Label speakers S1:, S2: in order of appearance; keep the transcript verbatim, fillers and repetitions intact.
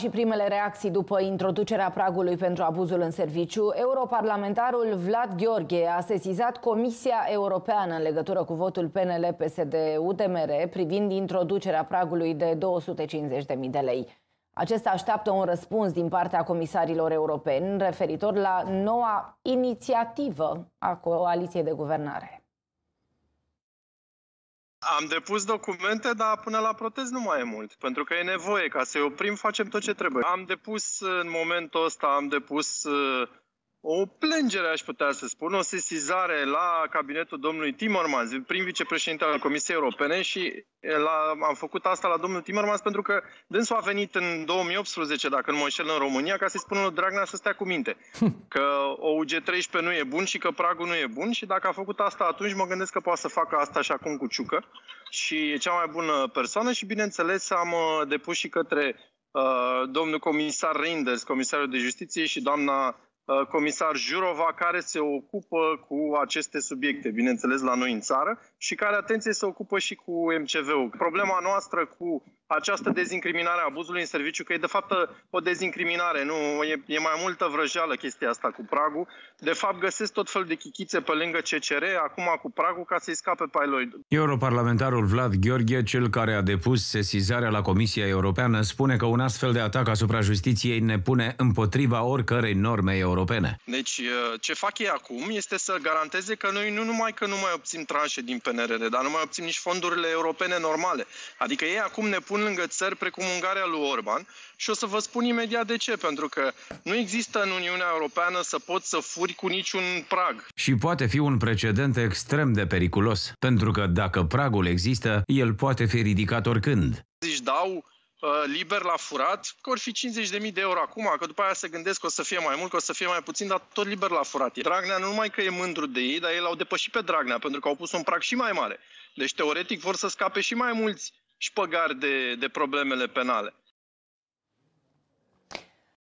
S1: și primele reacții după introducerea pragului pentru abuzul în serviciu. Europarlamentarul Vlad Gheorghe a sesizat Comisia Europeană în legătură cu votul P N L P S D U D M R privind introducerea pragului de două sute cincizeci de mii de lei. Acesta așteaptă un răspuns din partea comisarilor europeni referitor la noua inițiativă a coaliției de guvernare.
S2: Am depus documente, dar până la protest nu mai e mult, pentru că e nevoie. Ca să-i oprim, facem tot ce trebuie. Am depus, în momentul ăsta, am depus uh, o plângere, aș putea să spun, o sesizare la cabinetul domnului Timmermans, prim vicepreședinte al Comisiei Europene, și la, am făcut asta la domnul Timmermans pentru că dânsul a venit în două mii optsprezece, dacă nu mă înșel, în România, ca să-i spună lui Dragnea să stea cu minte. Că O U G treisprezece nu e bun și că pragul nu e bun, și dacă a făcut asta atunci, mă gândesc că poate să facă asta și acum cu Ciucă. Și e cea mai bună persoană și, bineînțeles, am uh, depus și către uh, domnul comisar Reinders, comisarul de justiție, și doamna comisar Jurova, care se ocupă cu aceste subiecte, bineînțeles, la noi în țară, și care, atenție, se ocupă și cu M C V-ul. Problema noastră cu această dezincriminare a abuzului în serviciu, că e de fapt o dezincriminare, nu e, e mai multă vrăjeală chestia asta cu pragul. De fapt, găsesc tot fel de chichițe pe lângă C C R, acum cu pragul, ca să-i scape pe ai lui.
S3: Europarlamentarul Vlad Gheorghe, cel care a depus sesizarea la Comisia Europeană, spune că un astfel de atac asupra justiției ne pune împotriva oricărei norme europene.
S2: Deci, ce fac ei acum este să garanteze că noi nu numai că nu mai obținem tranșe din P N R R, dar nu mai obținem nici fondurile europene normale. Adică ei acum ne pun lângă țări precum Ungaria lui Orban, și o să vă spun imediat de ce. Pentru că nu există în Uniunea Europeană să poți să furi cu niciun prag.
S3: Și poate fi un precedent extrem de periculos, pentru că dacă pragul există, el poate fi ridicat oricând.
S2: Își dau uh, liber la furat, că or fi cincizeci de mii de euro acum, că după aia se gândesc că o să fie mai mult, că o să fie mai puțin, dar tot liber la furat. Dragnea nu numai că e mândru de ei, dar ei l-au depășit pe Dragnea, pentru că au pus un prag și mai mare. Deci, teoretic, vor să scape și mai mulți șpăgari de, de problemele penale.